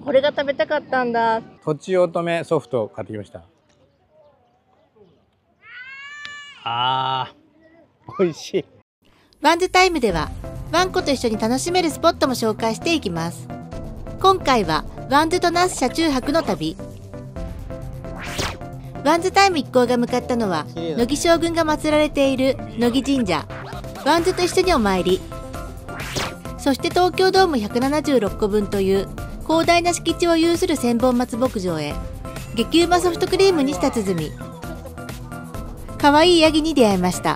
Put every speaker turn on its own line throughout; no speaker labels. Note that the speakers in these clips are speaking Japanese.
これが食べたかったんだ。
とちおとめソフトを買ってきました。美味しい。
ワンズタイムではワンコと一緒に楽しめるスポットも紹介していきます。今回はワンズと那須車中泊の旅。ワンズタイム一行が向かったのは乃木将軍が祀られている乃木神社。ワンズと一緒にお参り。そして東京ドーム176個分という広大な敷地を有する千本松牧場へ激うまソフトクリームに舌鼓。かわいいヤギに出会いました。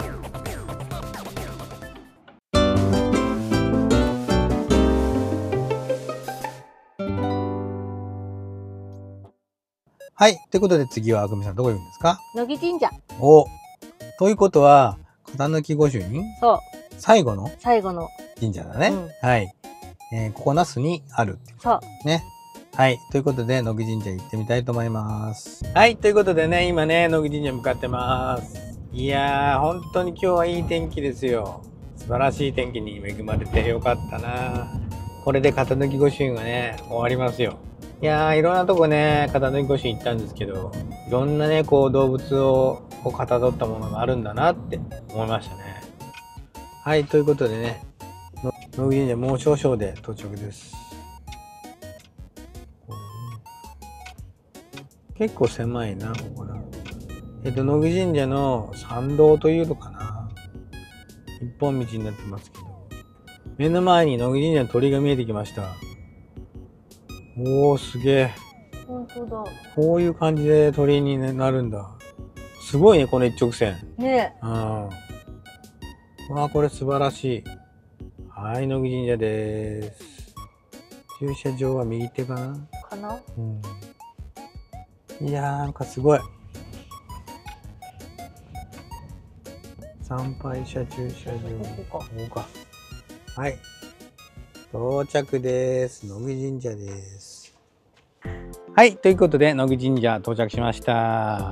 はい。ということで次はあぐみさんどこ行くんですか？
乃木神社。
お、ということは、片抜御朱印
そう。
最後の
最後の。
神社だね。はい。ここ那須にあるっていう
そう。
ね。はい。ということで、乃木神社行ってみたいと思います。はい。ということでね、今ね、乃木神社向かってます。いやー、本当に今日はいい天気ですよ。素晴らしい天気に恵まれてよかったな。これで片抜御朱印はね、終わりますよ。いやー、いろんなとこね、片抜御朱印行ったんですけど、いろんなね、こう動物をこうかたどったものがあるんだなって思いましたね。はい。ということでね、乃木神社もう少々で到着です。結構狭いな、ここな。乃木神社の参道というのかな。一本道になってますけど。目の前に乃木神社の鳥居が見えてきました。おー、すげえ。
本当だ。
こういう感じで鳥居になるんだ。すごいね、この一直線。
ねえ。
うん。わあ、これ素晴らしい。はい、乃木神社です。駐車場は右手かな？
かな？
うん。いやー、なんかすごい。参拝者駐車場。ここか。はい。到着です。乃木神社です。はい。ということで、乃木神社到着しました。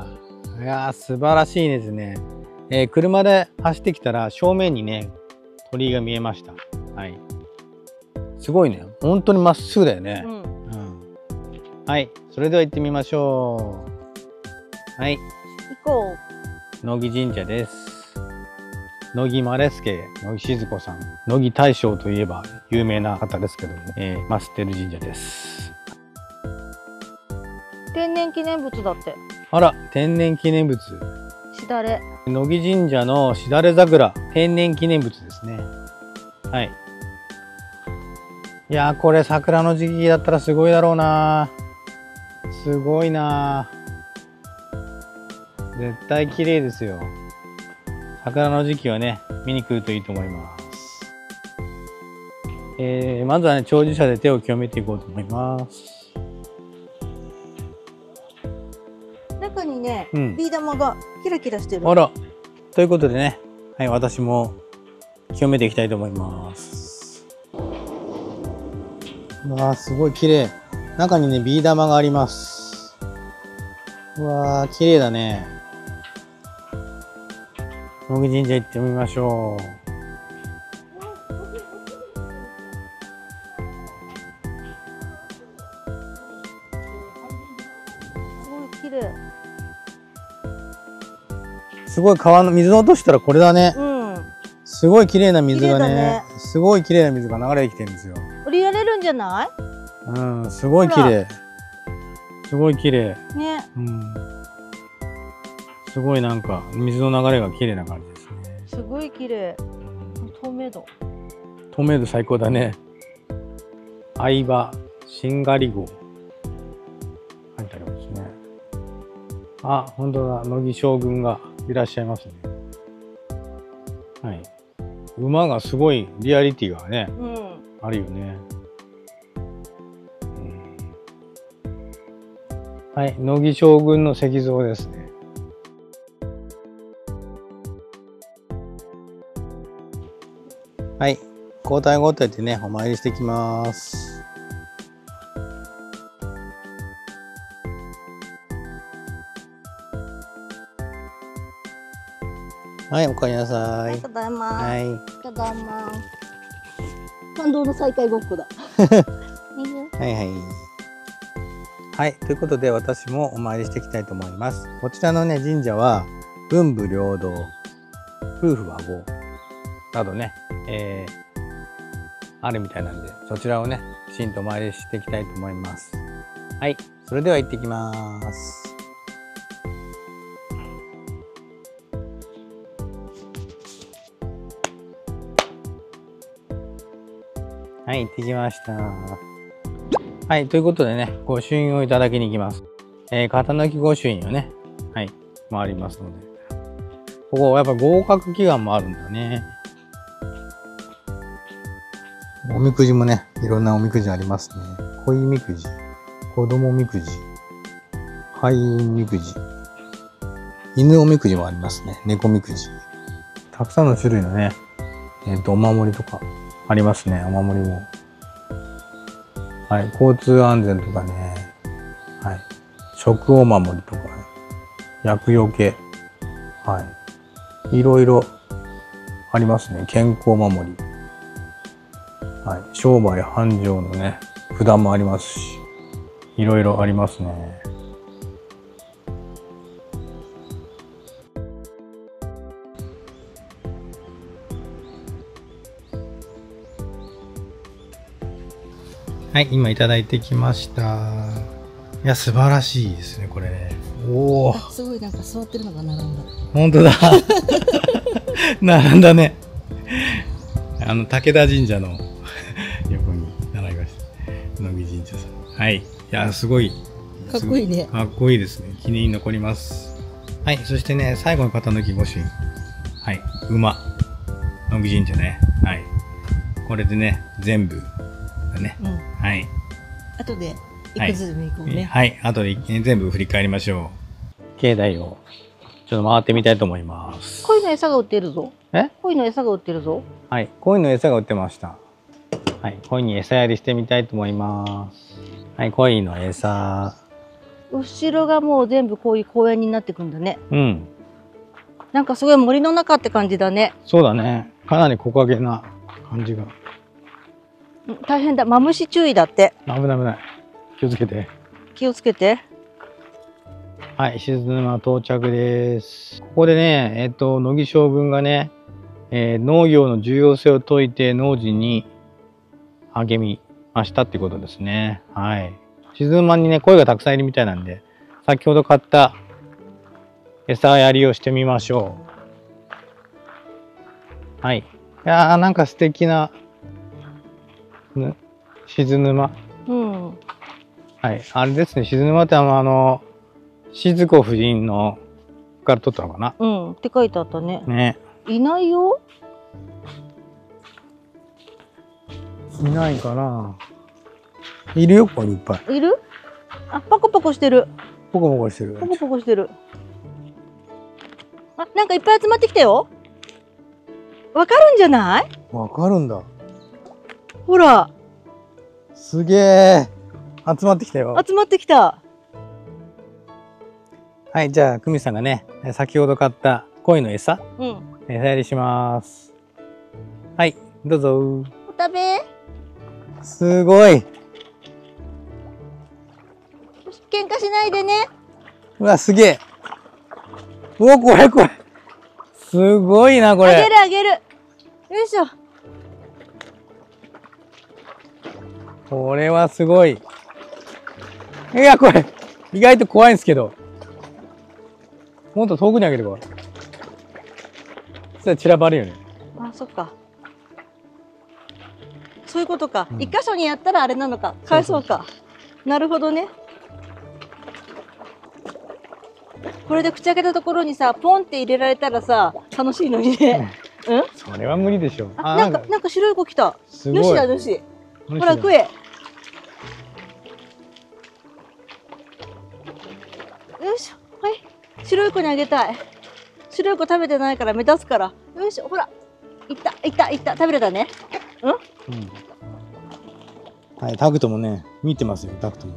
いやー、素晴らしいですね。車で走ってきたら正面にね、鳥居が見えました。はい。すごいね。本当にまっすぐだよね。うん。はい。それでは行ってみましょう。はい。
行こ
う。乃木神社です。乃木マレスケ、乃木静子さん。乃木大将といえば有名な方ですけども、マステル神社です。
天然記念物だって。
あら、天然記念物。
しだれ。
乃木神社のしだれ桜、天然記念物ですね。はい。いやー、これ桜の時期だったらすごいだろうな。すごいな。絶対綺麗ですよ。桜の時期はね、見に来るといいと思います。まずはね、長寿社で手を清めていこうと思います。
中にね、ビー玉がキラキラしてる。
あら。ということでね、はい、私も清めていきたいと思います。うわー、すごい綺麗。中にね、ビー玉があります。うわー、綺麗だね。乃木神社行ってみましょう。
すごい綺麗。
すごい川の水の音したらこれだね。
うん。
すごい綺麗な水がね、すごい綺麗な水が流れてきてるんですよ。
降りられるんじゃない？
うん、すごい綺麗。すごい綺麗。
ね。
うん。すごいなんか水の流れが綺麗な感じですね。
すごい綺麗。透明度。
透明度最高だね。相葉しんがり号。書いてありますね。あ、本当だ。乃木将軍がいらっしゃいますね。はい。馬がすごいリアリティがね、あるよね。はい、乃木将軍の石像ですね。はい、交代交代でね、お参りしてきます。はい、おかえりなさい。
ただいま。
はい。
ただいま。感動の再会ごっこだ。
はいはい。 はい、ということで私もお参りしていきたいと思います。こちらのね、神社は文武両道、夫婦和合などね、あるみたいなんで、そちらをね、きちんとお参りしていきたいと思います。はい、それでは行ってきます。はい、行ってきました。はい、ということでね、御朱印をいただきに行きます。肩抜き御朱印をね、はい、回りますので。ここやっぱ合格祈願もあるんだね。おみくじもね、いろんなおみくじありますね。恋みくじ、子供みくじ、開運みくじ、犬おみくじもありますね。猫みくじ。たくさんの種類のね、お守りとかありますね。お守りも。はい、交通安全とかね、はい、食お守りとか、ね、厄除け、はい、いろいろありますね。健康守り、はい、商売繁盛のね、札もありますし、いろいろありますね。はい、今いただいてきました。いや、素晴らしいですね、これね。おお。
すごいなんか座ってるのが並んだ。
本当だ。並んだね。武田神社の横に並びました。乃木神社さん。はい。いや、すごい。
かっこいいね。
かっこいいですね。記念に残ります。はい。そしてね、最後の肩抜き御朱印。はい。馬。乃木神社ね。はい。これでね、全部。ね、
うん、
はい。
後でいくつでも行こうね。
はい、後で全部振り返りましょう。境内をちょっと回ってみたいと思います。
鯉の餌が売ってるぞ。
え？
鯉の餌が売ってるぞ。
はい、鯉の餌が売ってました。はい、鯉に餌やりしてみたいと思います。はい、鯉の餌。
後ろがもう全部こういう公園になってくんだね。
うん。
なんかすごい森の中って感じだね。
そうだね。かなり木陰な感じが。
大変だ。マムシ注意だって。
危ない危ない。気をつけて。
気をつけて。
はい、静沼到着です。ここでね、乃木将軍がね、農業の重要性を説いて農事に励みましたってことですね。はい。静沼にね、鯉がたくさんいるみたいなんで、先ほど買った餌やりをしてみましょう。はい。いやー、なんか素敵な、静沼。
うん。
はい。あれですね、静沼って静子夫人のから撮ったのかな。
うん。って書いてあったね。
ね。
いないよ。
いないかな。いるよ、ここにいっぱい。
いる？あ、パコパコしてる。
ポコポコしてる。
パコパコしてる。あ、なんかいっぱい集まってきたよ。わかるんじゃない？
わかるんだ。
ほら。
すげえ。集まってきたよ。
集まってきた。
はい、じゃあ、久美さんがね、先ほど買った鯉の餌、
うん。
餌やりします。はい、どうぞ。
お食べ。
すごい。
喧嘩しないでね。
うわ、すげえ。うわ、これ。すごいな、これ。
あげるあげる。よいしょ。
これはすごい。いや、これ、意外と怖いんですけど。もっと遠くにあげてこい。そしたら散らばるよね。
あ、そっか。そういうことか。
うん、
一箇所にやったらあれなのか。返そうか。なるほどね。これで口開けたところにさ、ポンって入れられたらさ、楽しいのにね。うん？
それは無理でしょ。
あ、なんか白い子来た。
すごい。
主だ、主。ほら、食え。よいしょ。はい。白い子にあげたい。白い子食べてないから目立つから。よいしょ。ほら。いった。食べれたね。うん？
はい、タクトもね、見てますよ、タクトも。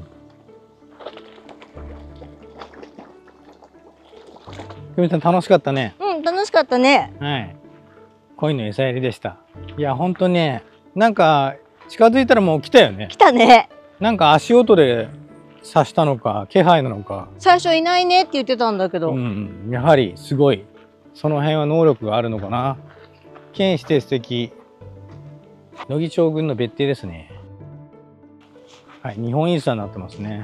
久美さん楽しかったね。
うん、楽しかったね。
はい。鯉の餌やりでした。いや、ほんとね、なんか近づいたらもう来たよね。
来たね。
なんか足音で刺したのか気配なのか。
最初いないねって言ってたんだけど、
うん、やはりすごい。その辺は能力があるのかな。県指定史跡乃木将軍の別邸ですね。はい、日本遺産になってますね。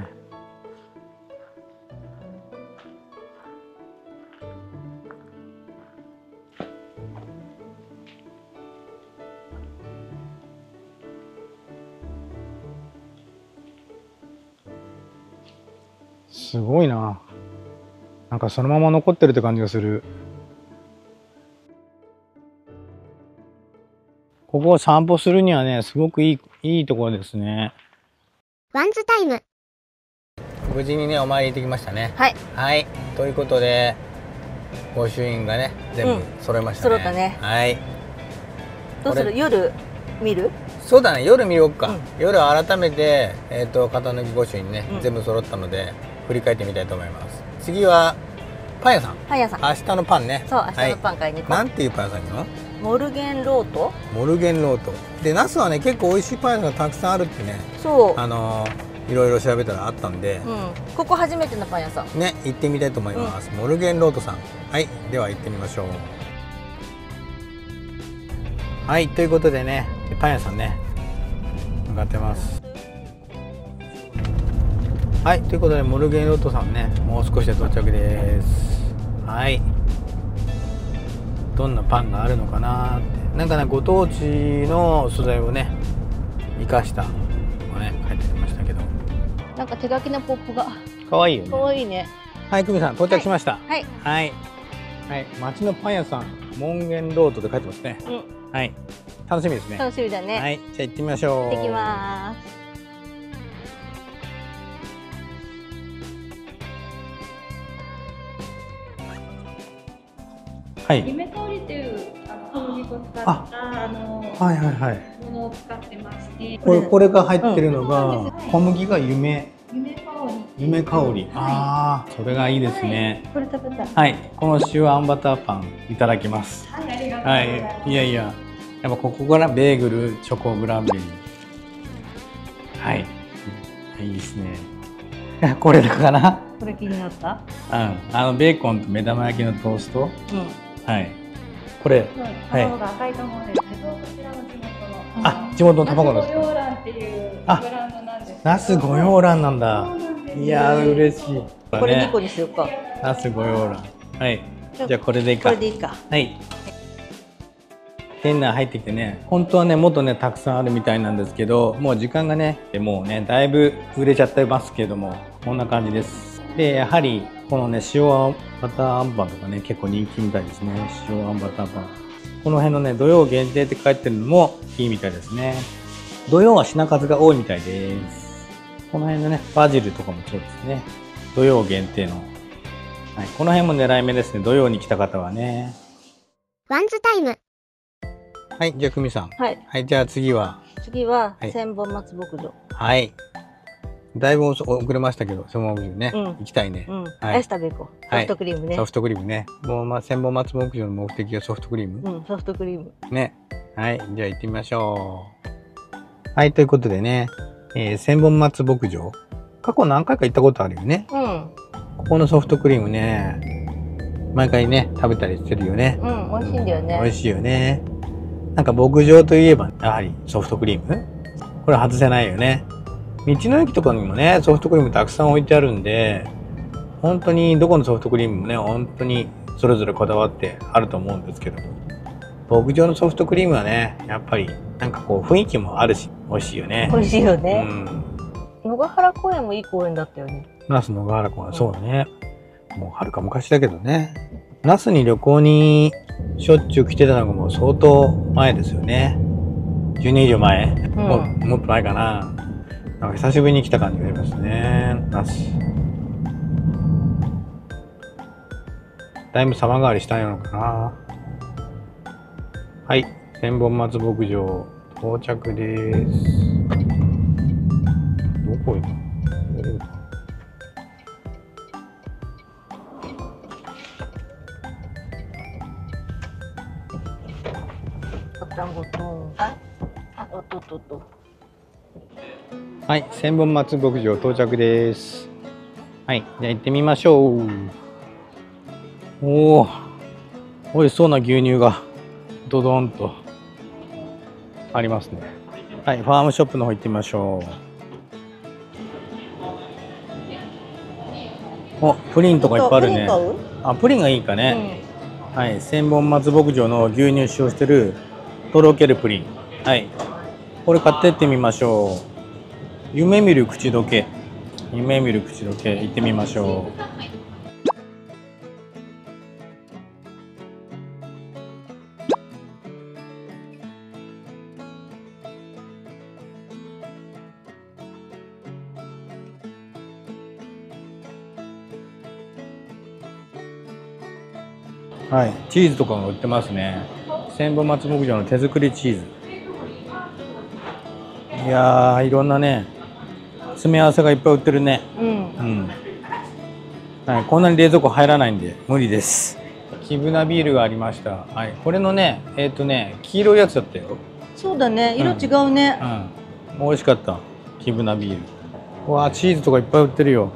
すごいな。なんかそのまま残ってるって感じがする。ここを散歩するにはね、すごくいいところですね。
ワンズタイム。
無事にね、お参り行ってきましたね。
はい、
はい。ということで、御朱印がね、全部揃いましたね。
揃ったね。
はい。
どうする？夜見る？
そうだね、夜見ようか。
うん
夜改めて、型抜き御朱印ね、
うん
全部揃ったので、振り返ってみたいと思います。次は、パン屋さん。
パン屋さん。
明日のパンね。
そう、明日のパ
ン。
ン買いに行こ
なんていうパン屋さんなの？
う。モルゲンロート？
モルゲンロート。で、ナスはね、結構美味しいパン屋さんがたくさんあるってね、
そう。
いろいろ調べたらあったんで、
うん。ここ初めてのパン屋さん。
ね、行ってみたいと思います。モルゲンロートさん。はい、では行ってみましょう。はい、ということでね、パン屋さんね、向かってます。はい、ということで、モルゲンロートさんね、もう少しで到着です。はい。どんなパンがあるのかなって。なんかね、ご当地の素材をね、生かしたのがね、書いてありましたけど。
なんか手書きのポップが。
かわいいよね。
かわいいね。
はい、久美さん、到着しました。
はい。
はい。はい、町のパン屋さん、門限ロードで書いてますね。
うん。
はい。楽しみですね。
楽しみだね。
はい、じゃあ行ってみましょう。
行ってきます。
はい。
夢通りという小麦粉を使った
はいはいはい。
ものを使ってまして、
これが入ってるのが、
うん
小麦が夢
夢香り。
ああ、それがいいですね。
これ食べたい。
はい、この塩あんバターパンいただきます。
はい、ありがとうご
は
ざいます。
い、いやいや、やっぱここからベーグル、チョコグランベリー。はい、いいですね。これだかな。
これ気になった？
うん、ベーコンと目玉焼きのトースト。
うん。
はい。これ。はい
卵が赤いと思うんですけど、こちらの地元の。
あ、地元の卵ですか。
ナス御養卵っていうブ
あ
ランドなんです。
ナス御養卵なんだ。
そうなんです。
いやー、嬉しい。
これ2個にしようか。
ナス御養卵。はい。じゃあこれでいいか。
これでいいか。
はい。店内入ってきてね、本当はね、もっとね、たくさんあるみたいなんですけど、もう時間がね、もうね、だいぶ売れちゃってますけども、こんな感じです。で、やはり、このね、塩バターあんパンとかね、結構人気みたいですね。塩あんバターパン。この辺のね、土曜限定って書いてるのもいいみたいですね。土曜は品数が多いみたいです。この辺のね、バジルとかもそうですね。土曜限定の。はい、この辺も狙い目ですね。土曜に来た方はね。
ワンズタイム。
はい、じゃあ、久美さん。
はい。
はい、じゃあ次は。
次は
はい
千本松牧場。
はい。だいぶ遅れましたけど、そのままね、
うん
行きたいね。
うん。
はい
アイス食べ行こう。ソフトクリームね。
ソフトクリームね。もうまあ千本松牧場の目的はソフトクリーム。
うん、ソフトクリーム。
ね。はい、じゃあ行ってみましょう。はい、ということでね、千本松牧場。過去何回か行ったことあるよね。
うん。
ここのソフトクリームね、毎回ね、食べたりしてるよね。
うん、美味しいんだよね。
美味しいよね。なんか牧場といえば、やはりソフトクリームこれ外せないよね。道の駅とかにもね、ソフトクリームたくさん置いてあるんで、本当にどこのソフトクリームもね、本当にそれぞれこだわってあると思うんですけども。牧場のソフトクリームはね、やっぱりなんかこう雰囲気もあるし、美味しいよね。
美味しいよ
う
ね。
ん。
野ヶ原公園もいい公園だったよね。
那須野ヶ原公園、そうだね。もうはるか昔だけどね。那須に旅行にしょっちゅう来てたのがもう相当前ですよね。10年以上前、もっと前かな。なんか久しぶりに来た感じがありますね。那須。だいぶ様変わりしたのかな。はい。千本松牧場到着です。どこ行くの？
ボタンボタン。あ、おっとっとっと。
はい、千本松牧場到着です。はい、じゃあ行ってみましょう。おお、美味しそうな牛乳がドドンとありますね。はい、ファームショップの方行ってみましょう。お、プリンとかいっぱいあるね。あ、プリンがいいかね。はい、千本松牧場の牛乳使用してるとろけるプリン。はい、これ買ってってみましょう。夢見る口どけ。夢見る口どけ行ってみましょう。はい、チーズとかが売ってますね。千本松牧場の手作りチーズ。いやー、いろんなね、詰め合わせがいっぱい売ってるね。はい、こんなに冷蔵庫入らないんで無理です。キブナビールがありました。はい、これのね、黄色いやつだったよ。
そうだね、色違うね。
美味しかった。キブナビール。うわー、チーズとかいっぱい売ってるよ。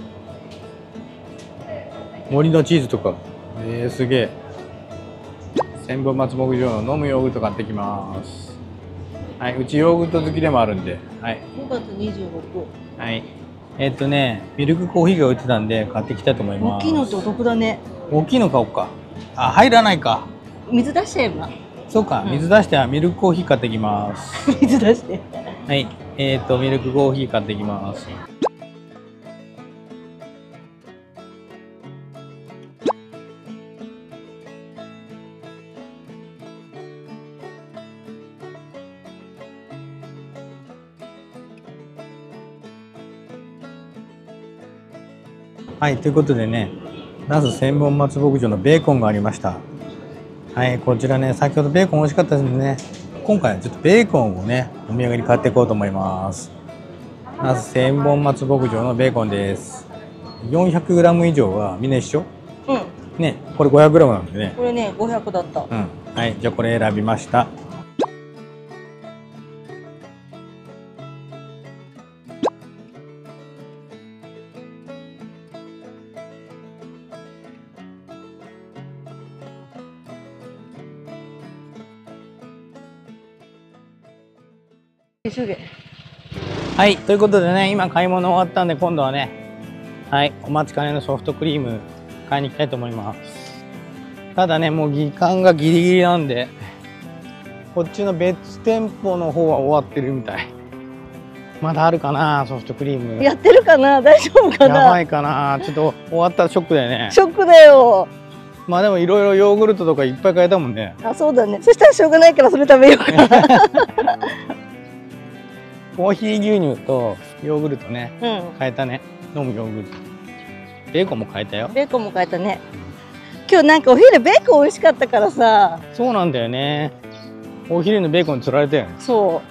森のチーズとか。すげえ。千本松牧場の飲むヨーグルト買ってきます。はい、うちヨーグルト好きでもあるんで。はい。
5月26。
はい。ミルクコーヒーが売ってたんで買ってきたいと思います。
大きいのってお得だね。
大きいの買おうか。あ、入らないか。
水出しちゃえば。
そうか、水出してミルクコーヒー買ってきます。
水出して。
はい。ミルクコーヒー買ってきます。はい、ということでね、那須千本松牧場のベーコンがありました。はい、こちらね、先ほどベーコン美味しかったですね。今回はちょっとベーコンをね、お土産に買っていこうと思います。那須千本松牧場のベーコンです。400g 以上はみんな一緒？ね、これ 500g なんでね。
これね、500だった。
はい、じゃあこれ選びました。はい、ということでね、今買い物終わったんで、今度はね、はい、お待ちかねのソフトクリーム買いに行きたいと思います。ただね、もう時間がギリギリなんで、こっちの別店舗の方は終わってるみたい。まだあるかな、ソフトクリーム。
やってるかな、大丈夫かな。
やばいかな、ちょっと終わったらショックだよね。
ショックだよ。
まあでもいろいろヨーグルトとかいっぱい買えたもんね。
あ、そうだね。そしたらしょうがないからそれ食べようか。
コーヒー牛乳とヨーグルトね、買えたね。飲むヨーグルト。ベーコンも買えたよ。
ベーコンも買えたね。今日なんかお昼ベーコン美味しかったからさ。
そうなんだよね。お昼のベーコン釣られたよね。
そう。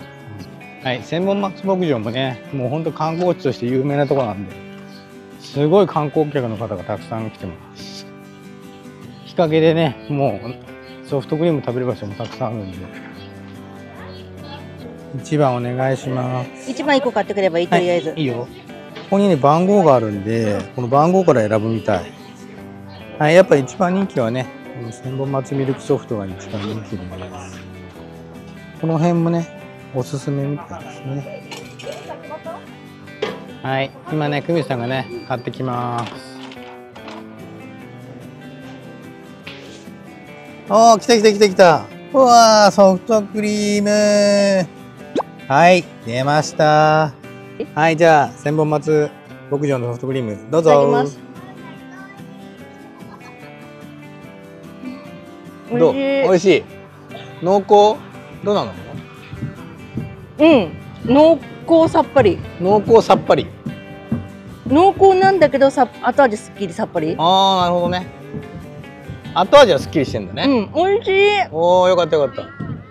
はい、千本松牧場もね、もう本当観光地として有名なところなんで、すごい観光客の方がたくさん来てます。日陰でね、もうソフトクリーム食べる場所もたくさんあるんで。1番お願いします。
1番1個買ってくればいい、とりあえず。
いいよ。ここにね、番号があるんで、この番号から選ぶみたい。はい、やっぱ一番人気はね、この千本松ミルクソフトが一番人気です。この辺もね、おすすめみたいですね。はい、今ね、久美さんがね、買ってきます。おー、来た来た来た来た。うわー、ソフトクリーム。はい、出ました。はい、じゃあ、千本松牧場のソフトクリーム、どうぞ。
いただきます。
どう？美味しい。濃厚？どうなの？
濃厚さっぱり。
濃厚さっぱり。
濃厚なんだけど後味すっきりさっぱり。
ああ、なるほどね。後味はすっきりしてんだね。
美味しい。
おお、よかったよかった。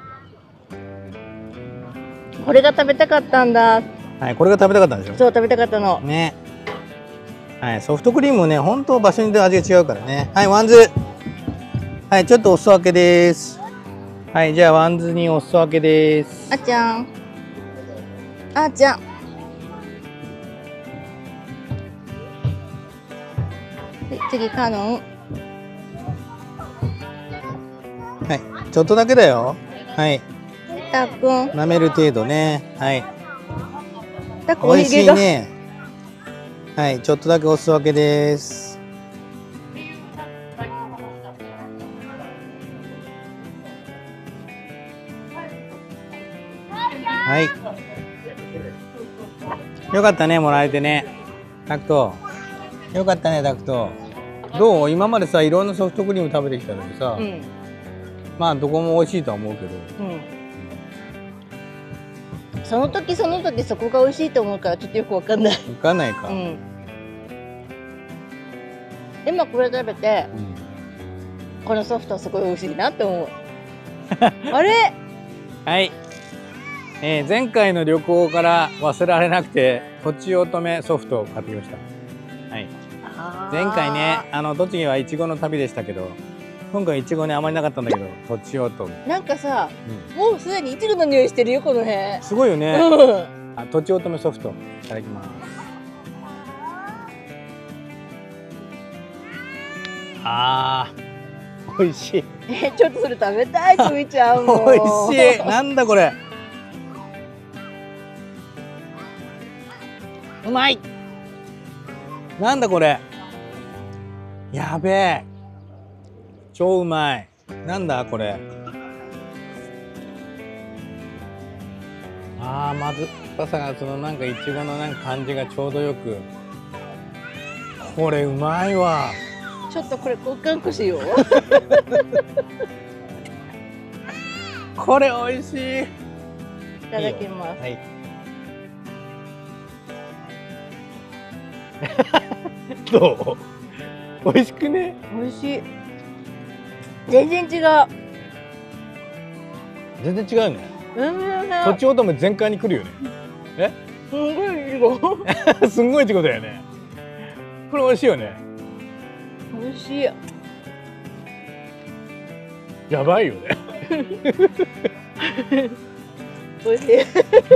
これが食べたかったんだ。
はい、これが食べたかったんでしょ。
そう、食べたかったの。
ね。はい、ソフトクリームね、本当場所によって味が違うからね。はい、ワンズ。はい、ちょっとお裾分けです。はい、じゃあワンズにお裾分けです。
あちゃん。あちゃん。 で次カノン。
はい、ちょっとだけだよ。はい、
たっくん。
舐める程度ね。はい、
たっくんお
美味し
ひげが。
いね。はい、ちょっとだけおすわけです。はい。よかったね、もらえてね。タクト。よかったね、タクト。どう？今までさ、いろんなソフトクリーム食べてきたのにさ、
うん。
まあどこも美味しいとは思うけど。
うん。その時その時そこが美味しいと思うからちょっとよくわかんない。
わかんないか。
うん。今これ食べてこのソフトすごい美味しいなって思う。あれ？
はい。前回の旅行から忘れられなくて、とちおとめソフトを買ってきました。はい。前回ね、栃木はいちごの旅でしたけど、今回いちごねあまりなかったんだけど、とちおとめ。
なんかさ、もうすでにいちごの匂いしてるよこの辺。
すごいよね。
うん。
とちおとめソフトいただきます。美味しい。
ちょっとそれ食べたいつみちゃんも。
美味しい。なんだこれ。うまい。なんだこれ。やべえ。超うまい。なんだこれ。まずっぱさがなんかいちごのなんか感じがちょうどよく。これうまいわ。
ちょっとこれ交換こしよう。
これ美味しい。
いただきます。
はい。どう？美味しくね？
美味しい。全然違う。
全然違うね。とちおとめ全開に来るよね。
すんごいいちご。
すんごいいちごだよね。これ美味しいよね。
美味しい。
やばいよね。
美味しい。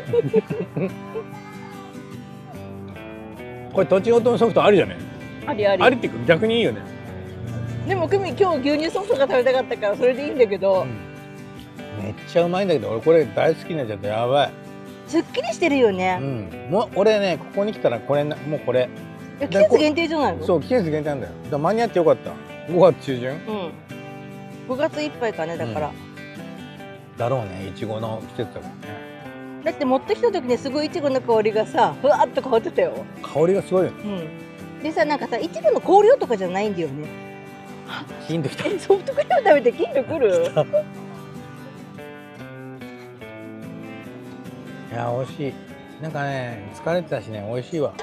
これとちおとめソフトありじゃね？
ありあり。
ありっていうか逆にいいよね。
でもクミ今日牛乳ソフトが食べたかったからそれでいいんだけど、
めっちゃうまいんだけど、俺これ大好きになっちゃったやばい。
すっきりしてるよね。
もう俺ねここに来たらこれもうこれ。
季節限定じゃないの？
そう季節限定なんだよ。だから間に合ってよかった。5月中旬。
5月いっぱいかねだから。
だろうね、いちごの季節だからね。
だって持ってきた時にすごいいちごの香りがさふわっと変わってたよ。
香りがすごいよね。
でさなんかさいちごの香料とかじゃないんだよね。
キンときた。
ソフトクリーム食べてキンとくる？
いや美味しい。なんかね疲れてたしね美味しいわ。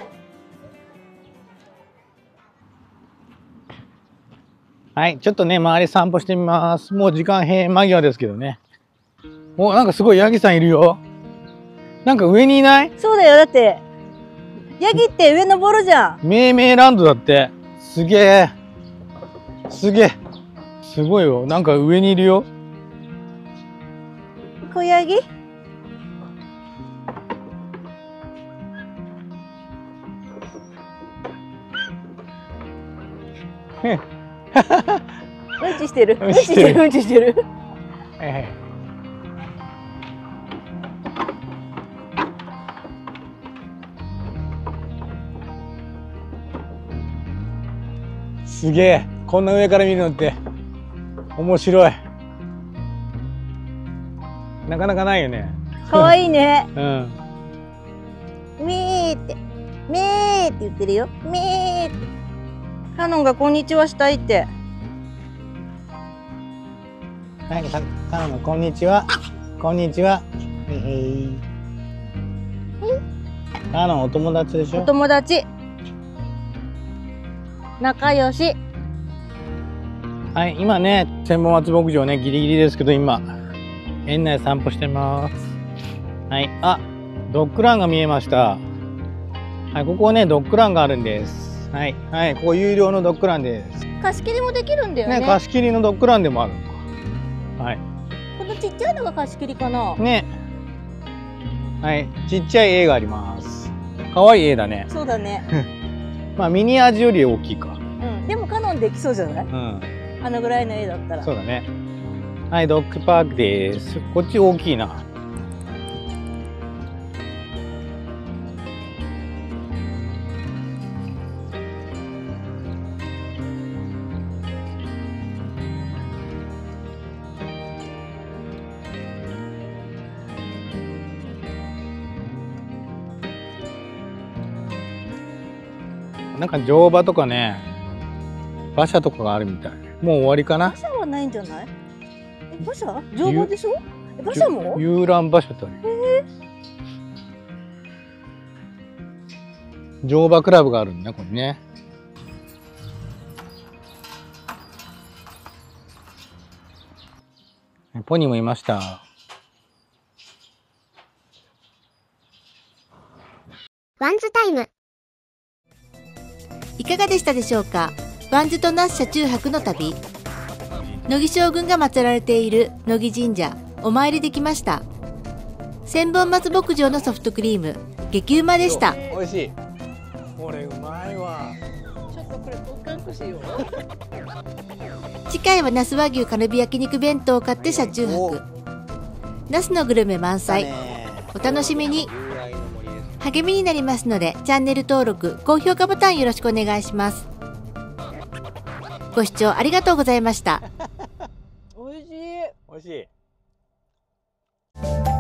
はい、ちょっとね周り散歩してみます。もう時間閉園間際ですけどね。お、なんかすごいヤギさんいるよ。なんか上にいない？
そうだよ。だってヤギって上登るじゃん。
命名ランドだって。すげえ。すげえ。すごいよ。なんか上にいるよ。
小ヤギ？うんちしてる。うんちしてる。うんちしてる。
すげえ。こんな上から見るのって面白い。なかなかないよね。
可愛いね。
うん。
ミーって、ミーって言ってるよ。ミーって。カノンがこんにちはしたいって。
はい、カノンこんにちは。こんにちは。カノンお友達でしょ。
お友達。仲良し。
はい、今ね、千本松牧場ね、ギリギリですけど、今。園内散歩してます。はい、ドッグランが見えました。はい、ここね、ドッグランがあるんです。はい、はい、ここ有料のドッグランです。
貸し切りもできるんだよね。
ね、貸し切りのドッグランでもあるの。はい。
このちっちゃいのが貸し切りかな。
ね。はい、ちっちゃい絵があります。可愛い絵だね。
そうだね。
まあミニ味より大きいか。
でもできそうじゃない？
うん。
あのぐらいの絵だったら。
そうだね。はい、ドッグパークです。こっち大きいな。なんか乗馬とかね、馬車とかがあるみたい。もう終わりかな。
馬車はないんじゃない？馬車？乗馬でしょ？馬車も？
遊覧馬車とある。乗馬クラブがあるんだね、これね。ポニーもいました。
ワンズタイム。いかがでしたでしょうか？ワンズと那須車中泊の旅。乃木将軍が祀られている乃木神社、お参りできました。千本松牧場のソフトクリーム、激うまでした。
美味しい。これうまいわ。
ちょっとこれ交換欲しいよ。
次回は那須和牛カルビ焼肉弁当を買って車中泊。那須のグルメ満載。お楽しみに。励みになりますので、チャンネル登録、高評価ボタンよろしくお願いします。ご視聴ありがとうございました。
美味しい。
美味しい。